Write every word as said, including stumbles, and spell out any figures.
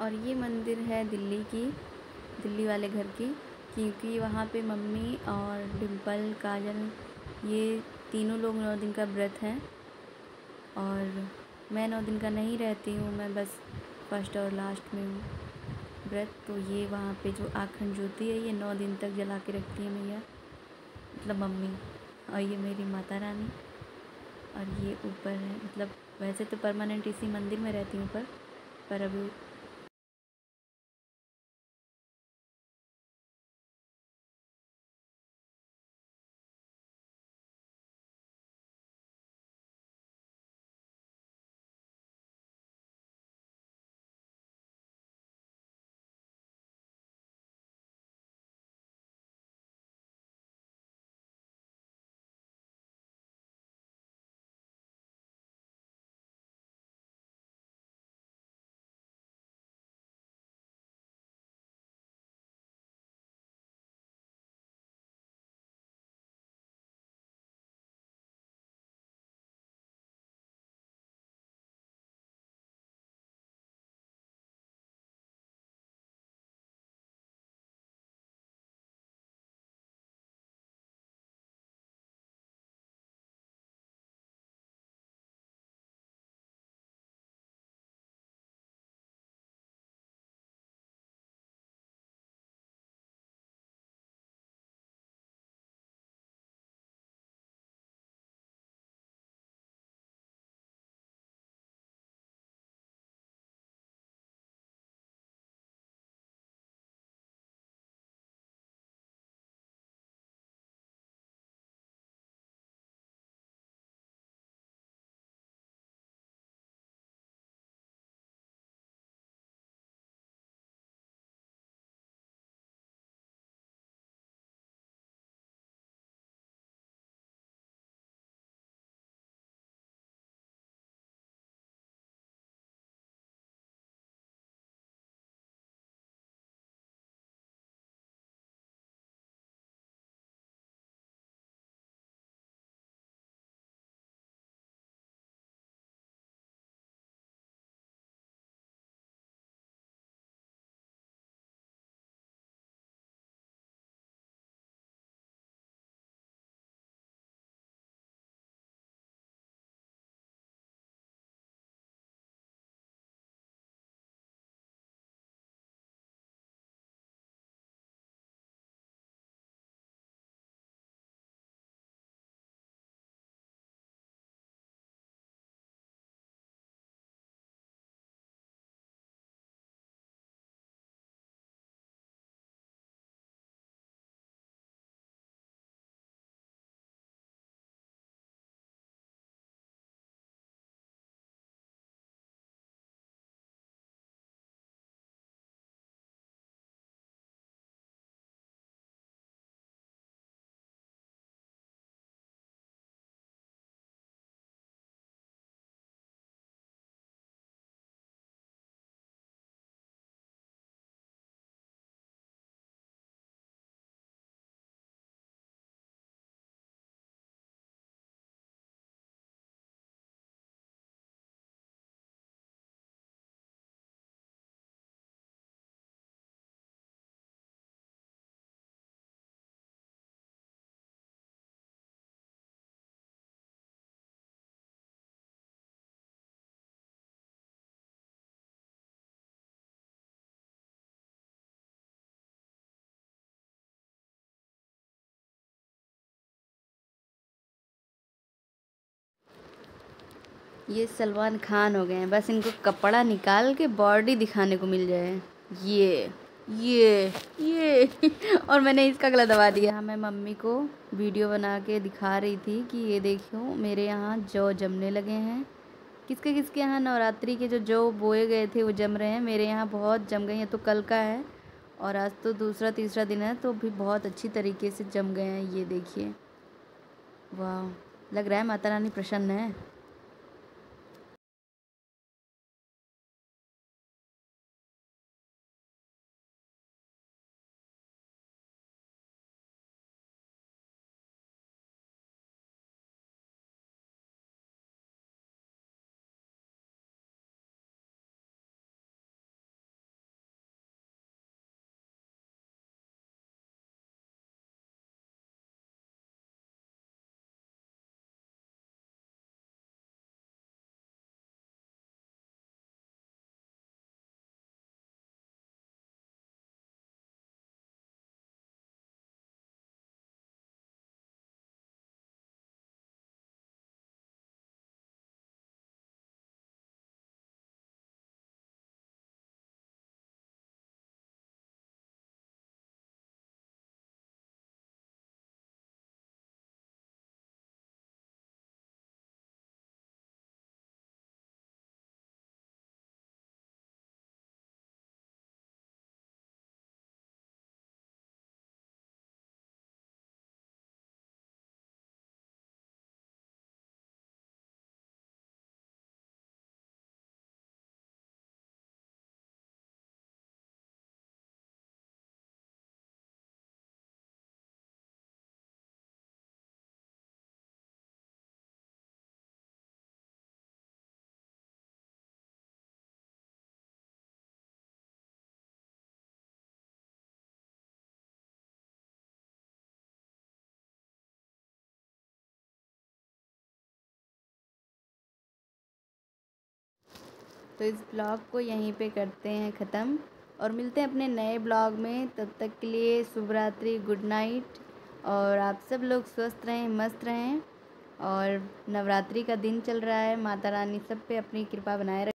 और ये मंदिर है दिल्ली की, दिल्ली वाले घर की, क्योंकि वहाँ पे मम्मी और डिम्पल, काजल, ये तीनों लोग नौ दिन का व्रत हैं। और मैं नौ दिन का नहीं रहती हूँ, मैं बस फर्स्ट और लास्ट में हूँ व्रत। तो ये वहाँ पे जो आखंड ज्योति है ये नौ दिन तक जला के रखती है मैया, मतलब मम्मी। और ये मेरी माता रानी। और ये ऊपर है, मतलब वैसे तो परमानेंट इसी मंदिर में रहती हूँ पर पर अभी ये सलमान खान हो गए हैं, बस इनको कपड़ा निकाल के बॉडी दिखाने को मिल जाए। ये ये ये और मैंने इसका गला दबा दिया। मैं मम्मी को वीडियो बना के दिखा रही थी कि ये देखो मेरे यहाँ जौ जमने लगे हैं। किसके किसके यहाँ नवरात्रि के जो जौ बोए गए थे वो जम रहे हैं, मेरे यहाँ बहुत जम गए हैं। तो कल का है और आज तो दूसरा तीसरा दिन है, तो भी बहुत अच्छी तरीके से जम गए हैं। ये देखिए, वाह, लग रहा है माता रानी प्रसन्न है। तो इस ब्लॉग को यहीं पे करते हैं ख़त्म और मिलते हैं अपने नए ब्लॉग में। तब तक के लिए शुभ रात्रि, गुड नाइट। और आप सब लोग स्वस्थ रहें, मस्त रहें। और नवरात्रि का दिन चल रहा है, माता रानी सब पे अपनी कृपा बनाए रखें।